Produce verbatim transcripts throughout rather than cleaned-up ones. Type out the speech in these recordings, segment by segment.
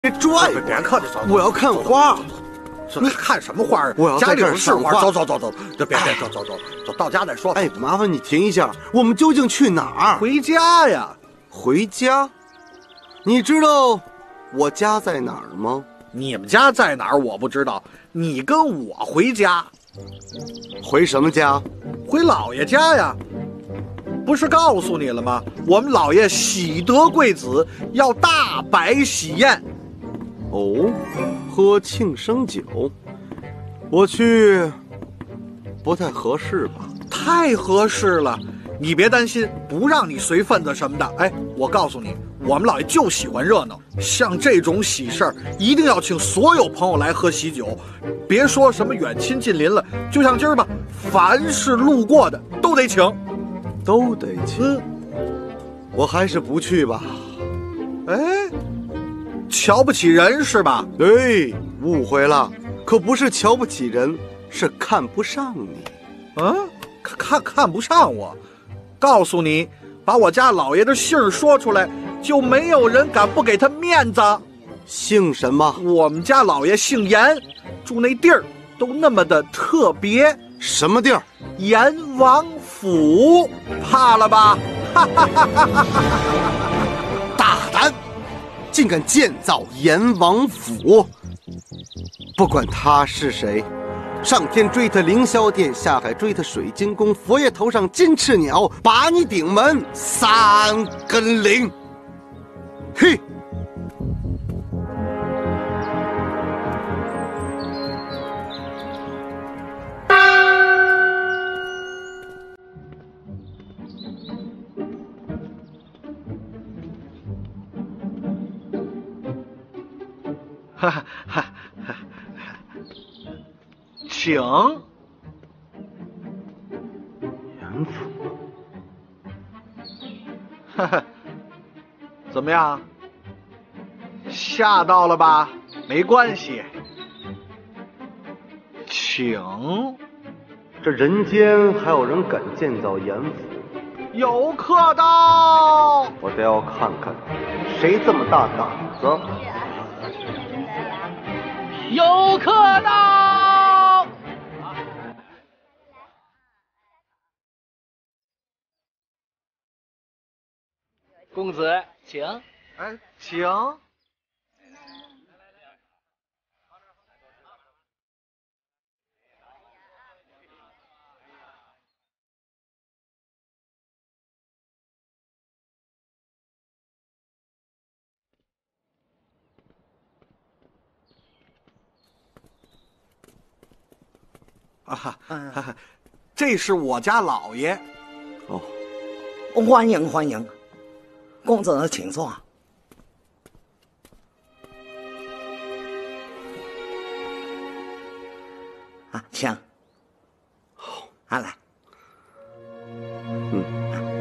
拽！ 别客气，走。 我要看花。 你看什么花啊？ 我要在这儿赏花。 走走走走，这别别走走走走，到家再说。 哎，麻烦你停一下，我们究竟去哪儿？ 回家呀。 回家？你知道我家在哪儿吗？ 你们家在哪儿我不知道，你跟我回家。 回什么家？ 回老爷家呀。不是告诉你了吗？我们老爷喜得贵子，要大摆喜宴。 哦，喝庆生酒，我去不太合适吧？ 太合适了，你别担心，不让你随份子什么的。哎，我告诉你，我们老爷就喜欢热闹，像这种喜事儿，一定要请所有朋友来喝喜酒，别说什么远亲近邻了，就像今儿吧，凡是路过的都得请， 都得请。 嗯， 我还是不去吧。 哎。瞧不起人是吧？ 对，误会了，可不是瞧不起人，是看不上你。 嗯，看看看不上我？告诉你，把我家老爷的姓说出来，就没有人敢不给他面子。 姓什么？ 我们家老爷姓严，住那地儿都那么的特别。 什么地儿？ 阎王府，怕了吧？哈哈哈哈哈哈！ 大胆！竟敢建造阎王府！不管他是谁，上天追他凌霄殿，下海追他水晶宫，佛爷头上金翅鸟，把你顶门三根铃！嘿！ 哈哈哈哈！请阎府。 哈哈，怎么样？吓到了吧？没关系，请。 这人间还有人敢建造阎府？ 有客到！ 我倒要看看，谁这么大胆子。 有客到！公子，请。 哎，请。啊哈，哈，这是我家老爷。 哦，欢迎欢迎，公子请坐。啊，请。 好， 啊来。 嗯。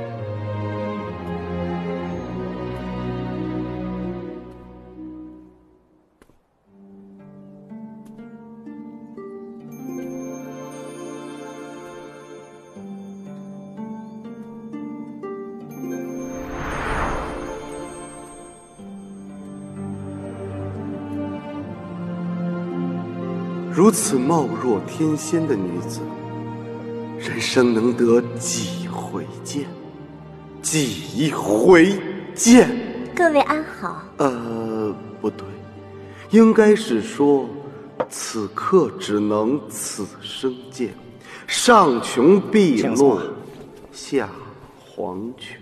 如此貌若天仙的女子，人生能得几回见？几回见？ 各位安好。 呃，不对，应该是说，此刻只能此生见，上穷碧落下黄泉。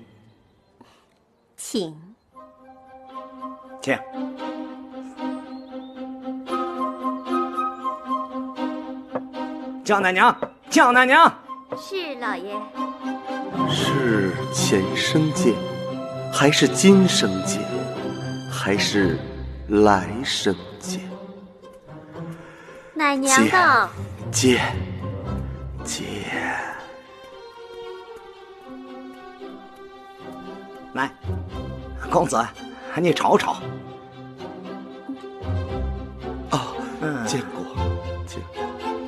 请， 请。叫奶娘，叫奶娘。 是老爷。 是前生见，还是今生见，还是来生见？ 奶娘到。 见，见。 来，公子，你瞅瞅。 哦，嗯，见过，见过。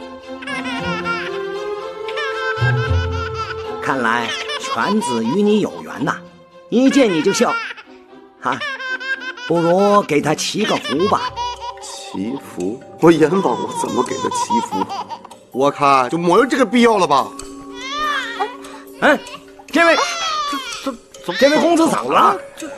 看来犬子与你有缘呐，一见你就笑，啊， 不如给他祈个福吧。 祈福？我阎王，我怎么给他祈福？我看就没有这个必要了吧。 哎，这位， 这这怎么？ 这位公子怎么了？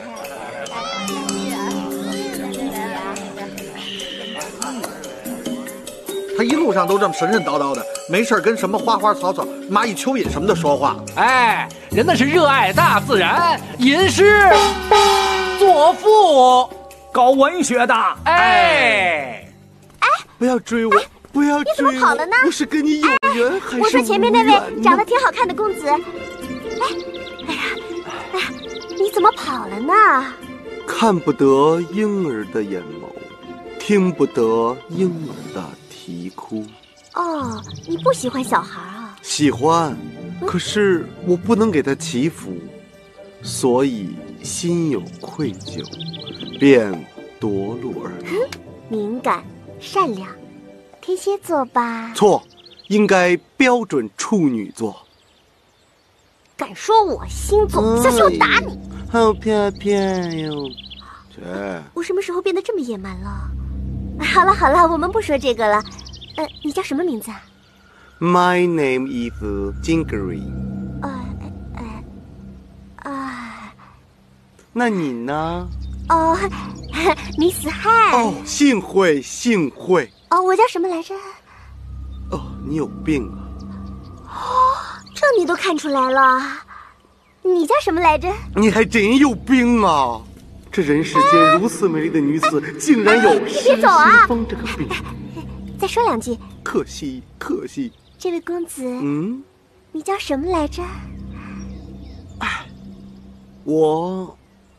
他一路上都这么神神叨叨的，没事跟什么花花草草、蚂蚁蚯蚓什么的说话。 哎，人那是热爱大自然，吟诗作赋， 搞文学的。 哎， 不要追我，不要追我！ 你怎么跑了呢？ 我是跟你有缘还是无缘呢？ 我说前面那位长得挺好看的公子。哎，哎呀，哎呀，你怎么跑了呢？ 看不得婴儿的眼眸，听不得婴儿的啼哭。 哦，你不喜欢小孩啊？ 喜欢，可是我不能给他祈福，所以心有愧疚，便夺路而逃。 敏感、善良，天蝎座吧？ 错，应该标准处女座。 敢说我星座，小心我打你！ 好漂亮哟！切， 我什么时候变得这么野蛮了？好了好了，我们不说这个了。呃，你叫什么名字啊？ My name is Jingery。 呃呃啊， 那你呢？ 哦，米死汉。 哦，幸会幸会。 哦，我叫什么来着？ 哦，你有病啊！ 这你都看出来了。你叫什么来着？ 你还真有病啊！这人世间如此美丽的女子，竟然有失心疯这个病。 再说两句。 可惜可惜。 这位公子， 嗯， 你叫什么来着？ 我，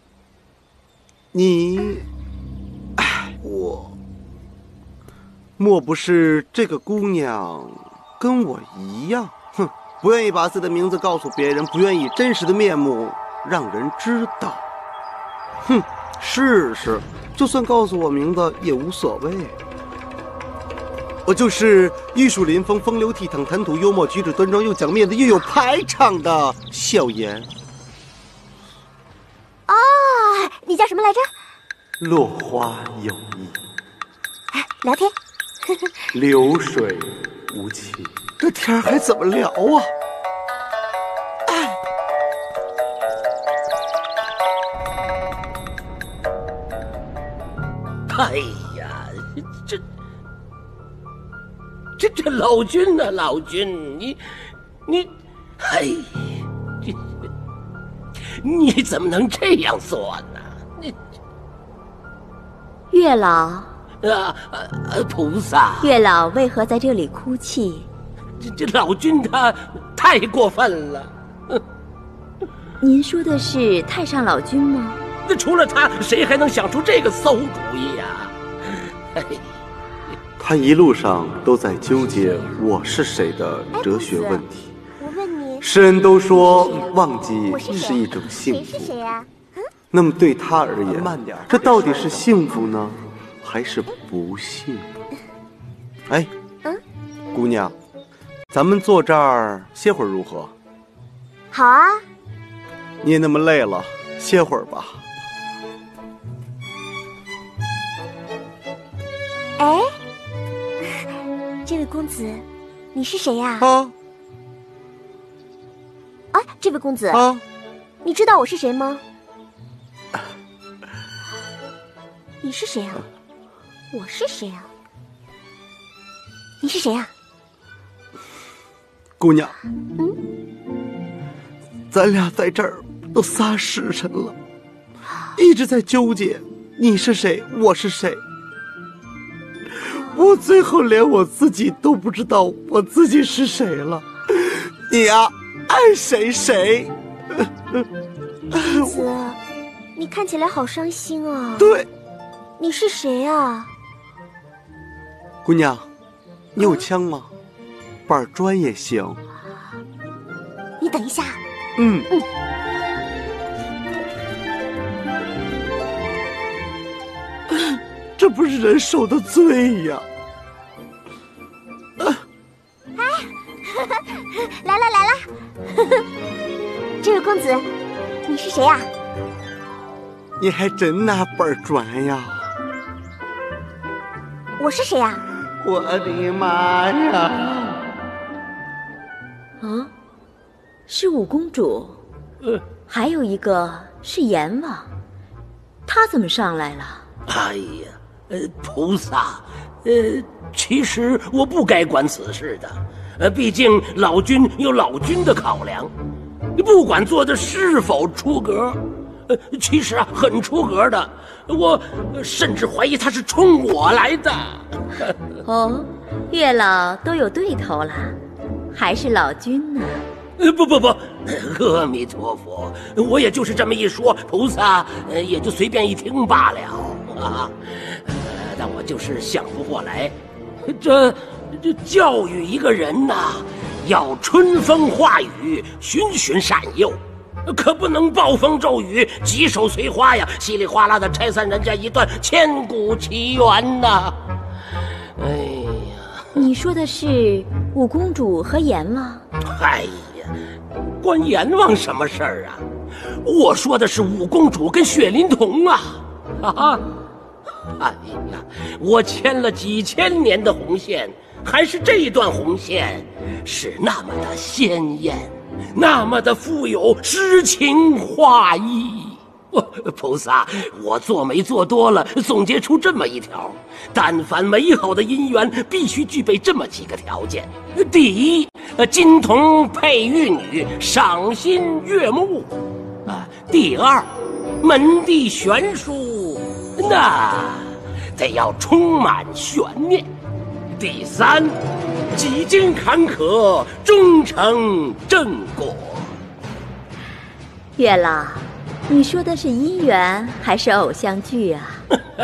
你，哎，我，莫不是这个姑娘跟我一样，哼，不愿意把自己的名字告诉别人，不愿意真实的面目让人知道。哼，试试，就算告诉我名字也无所谓。我就是玉树临风、风流倜傥、谈吐幽默、举止端庄又讲面子又有排场的笑颜。 哦，你叫什么来着？ 落花有意， 哎，聊天。 流水无情，这天儿还怎么聊啊？ 哎呀，这这这老君呐、啊，老君，你你，哎，这你怎么能这样做呢？你月老啊啊，菩萨， 月老为何在这里哭泣？ 这这老君他太过分了。 您说的是太上老君吗？ 那除了他，谁还能想出这个馊主意呀、啊？ 他一路上都在纠结我是谁的哲学问题。 我问你， 世人都说忘记是一种幸谁是福， 谁呀？嗯， 那么对他而言，这到底是幸福呢，还是不幸？哎， 嗯， 姑娘，咱们坐这儿歇会儿如何？ 好啊。 你也那么累了，歇会儿吧。 哎，这位公子，你是谁呀？ 啊啊，这位公子， 啊！ 你知道我是谁吗？你是谁啊？我是谁啊？你是谁啊？ 姑娘， 嗯， 咱俩在这儿都仨时辰了，一直在纠结你是谁，我是谁。我最后连我自己都不知道我自己是谁了。你呀、啊，爱谁谁。 公子，你看起来好伤心啊。 对， 你是谁啊？ 姑娘，你有枪吗？板砖也行。 你等一下。 嗯嗯。 这不是人受的罪呀！ 哎，来了来了！这位公子，你是谁呀、啊？ 你还真拿本转呀？ 我是谁呀？ 我的妈呀！ 啊，是五公主，呃，还有一个是阎王，他怎么上来了？ 哎呀，呃，菩萨，呃，其实我不该管此事的，呃，毕竟老君有老君的考量，不管做的是否出格，呃，其实啊很出格的，我甚至怀疑他是冲我来的。 哦，月老都有对头了，还是老君呢？ 呃，不不不，阿弥陀佛，我也就是这么一说，菩萨呃也就随便一听罢了啊。呃，但我就是想不过来，这这教育一个人呐，要春风化雨，循循善诱，可不能暴风骤雨，棘手摧花呀，稀里哗啦的拆散人家一段千古奇缘呐。哎呀， 你说的是五公主和阎王？ 哎呀，关阎王什么事儿啊？我说的是五公主跟雪灵童啊！啊，哎呀，我牵了几千年的红线，还是这段红线是那么的鲜艳，那么的富有诗情画意。菩萨，我做媒做多了，总结出这么一条：但凡美好的姻缘，必须具备这么几个条件。第一，金童配玉女，赏心悦目。啊，第二，门第悬殊，那得要充满悬念。第三，几经坎坷，终成正果。 月老，你说的是姻缘还是偶像剧啊？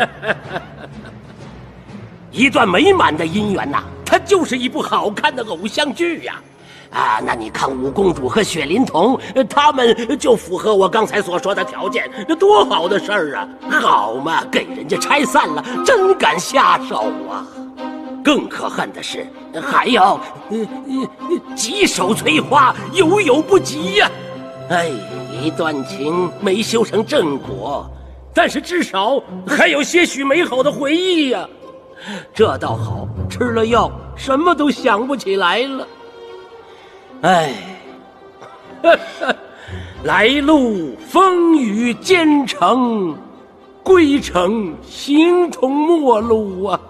一段美满的姻缘呐、啊，它就是一部好看的偶像剧呀、啊！啊，那你看五公主和雪灵童，他们就符合我刚才所说的条件，这多好的事儿啊！好嘛，给人家拆散了，真敢下手啊！更可恨的是，还要呃呃棘手摧花，犹有不及呀、啊！哎，一段情没修成正果，但是至少还有些许美好的回忆呀、啊。这倒好，吃了药什么都想不起来了。哎，来路风雨兼程，归程形同陌路啊！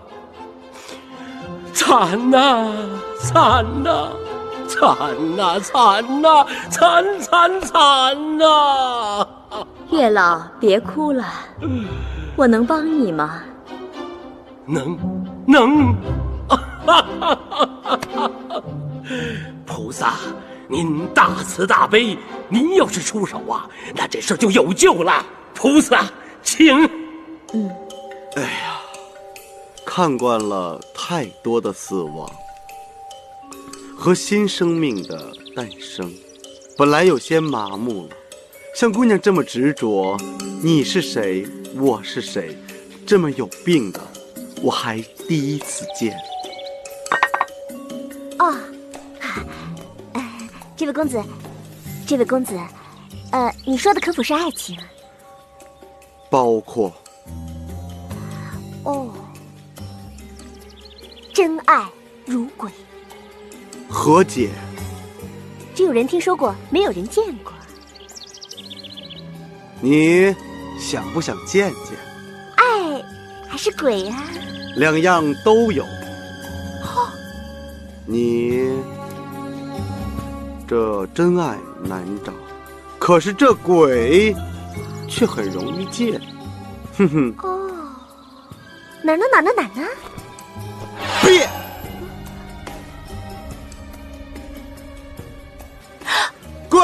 惨呐，惨呐，惨呐，惨呐，惨惨惨呐！ 月老，别哭了，我能帮你吗？ 能，能！菩萨，您大慈大悲，您要是出手啊，那这事就有救了。菩萨，请。 嗯。 哎呀，看惯了太多的死亡和新生命的诞生，本来有些麻木了。像姑娘这么执着，你是谁，我是谁，这么有病的，我还第一次见。 哦，呃，这位公子，这位公子，呃，你说的可否是爱情？ 包括。 哦，真爱如鬼。 何解？ 只有人听说过，没有人见过。 你想不想见见？ 爱还是鬼啊？ 两样都有。 哦， 你这真爱难找，可是这鬼却很容易见。哼哼。 哦，哪呢哪呢哪呢？ 别！滚！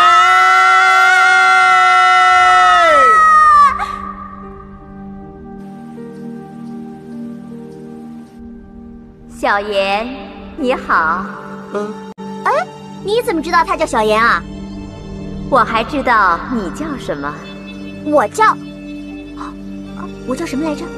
小妍，你好。 嗯。 哎，你怎么知道他叫小妍啊？ 我还知道你叫什么。 我叫……啊，我叫什么来着？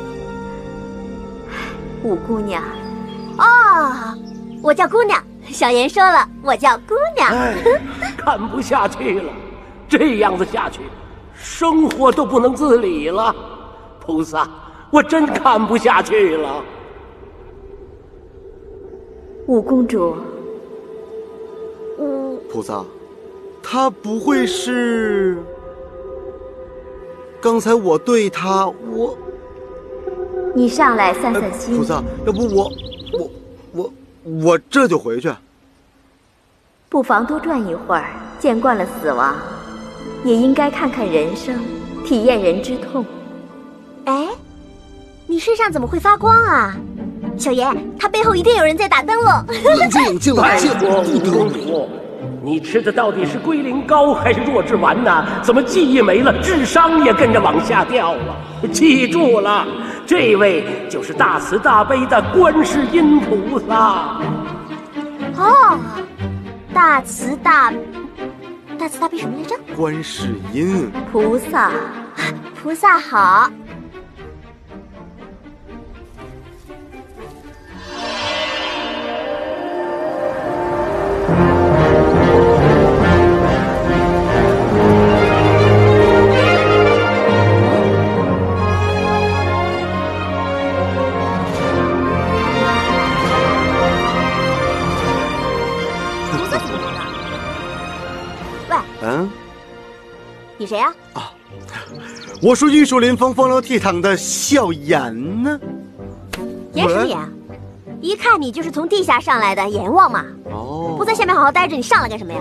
五姑娘。 哦，我叫姑娘。小妍说了，我叫姑娘。 哎，看不下去了，这样子下去， 生活都不能自理了。菩萨，我真看不下去了。 五公主， 嗯， 菩萨，他不会是……刚才我对他，我…… 你上来散散心。 菩萨，要不我我我我这就回去。 不妨多转一会儿，见惯了死亡，也应该看看人生，体验人之痛。 哎，你身上怎么会发光啊？小爷，他背后一定有人在打灯笼。 冷静，冷静，冷静！ 五公主，你吃的到底是龟苓膏还是弱智丸呢？怎么记忆没了，智商也跟着往下掉啊？记住了，这位就是大慈大悲的观世音菩萨。 哦，大慈大大慈大悲什么来着？ 观世音菩萨， 菩萨好。 嗯， 你谁呀？ 啊，我是玉树临风、风流倜傥的小严呢。 严什么严？一看你就是从地下上来的阎王嘛。 哦， 不在下面好好待着，你上来干什么呀？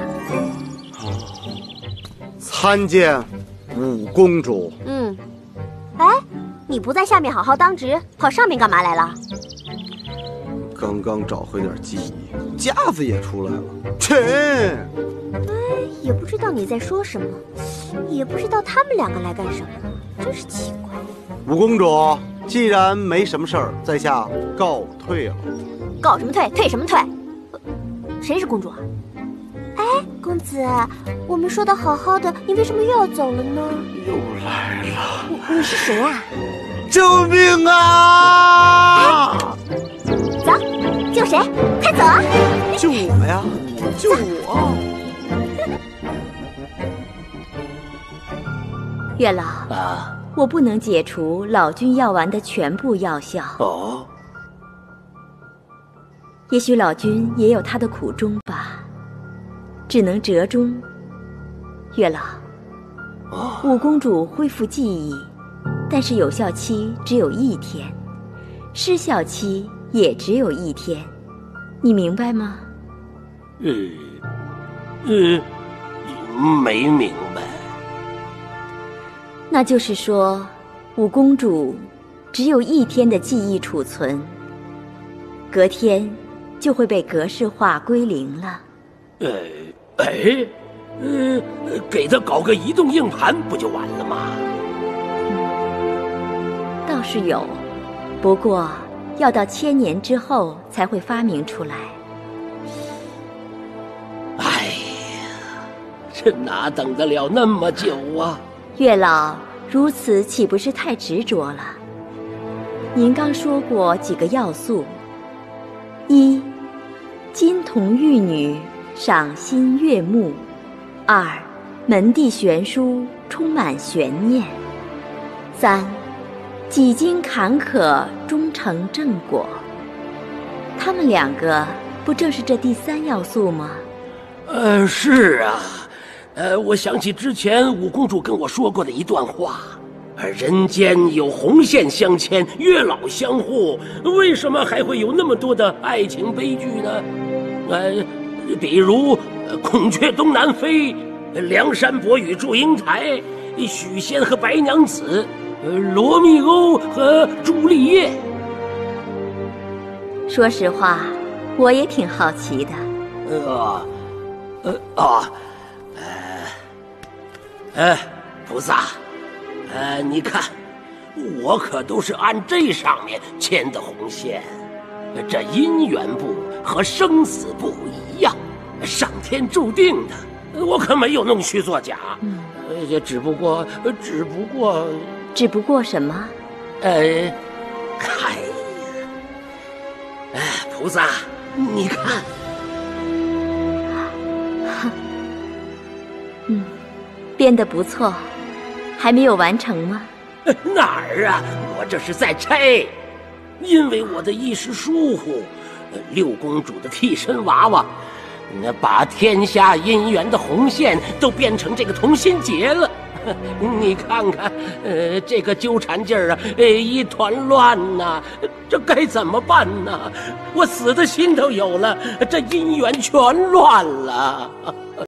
参见五公主。 嗯，哎，你不在下面好好当值，跑上面干嘛来了？ 刚刚找回点记忆，架子也出来了。切！ 哎，也不知道你在说什么，也不知道他们两个来干什么，真是奇怪。 五公主，既然没什么事儿，在下告退了。 告什么退？退什么退？谁是公主啊？哎，公子，我们说的好好的，你为什么又要走了呢？ 又来了！ 你你是谁啊？ 救命啊！ 走，救谁？快走啊！ 救我呀！救我！ 月老啊， 我不能解除老君药丸的全部药效。 哦， 也许老君也有他的苦衷吧，只能折中。月老， 哦， 五公主恢复记忆，但是有效期只有一天，失效期也只有一天，你明白吗？ 呃，呃，没明白。 那就是说，五公主只有一天的记忆储存，隔天就会被格式化归零了。 呃，哎，呃，给她搞个移动硬盘不就完了吗？ 嗯，倒是有，不过要到千年之后才会发明出来。 哎呀，这哪等得了那么久啊！ 月老如此岂不是太执着了？您刚说过几个要素：一，金童玉女赏心悦目；二，门第悬殊，充满悬念；三，几经坎坷，终成正果。他们两个不正是这第三要素吗？ 呃，是啊。呃，我想起之前五公主跟我说过的一段话，人间有红线相牵，月老相护，为什么还会有那么多的爱情悲剧呢？呃，比如孔雀东南飞，梁山伯与祝英台，许仙和白娘子，罗密欧和朱丽叶。 说实话，我也挺好奇的。 呃，呃啊。呃，菩萨，呃，你看，我可都是按这上面牵的红线，这姻缘簿和生死簿一样，上天注定的，我可没有弄虚作假。嗯，呃，只不过，只不过， 只不过什么？ 呃，嗨呀，哎，菩萨，你看， 嗯。编得不错， 还没有完成吗？ 哪儿啊？我这是在拆，因为我的一时疏忽，六公主的替身娃娃，那把天下姻缘的红线都变成这个同心结了。你看看，呃，这个纠缠劲儿啊，呃，一团乱呐、啊，这该怎么办呢？我死的心都有了，这姻缘全乱了。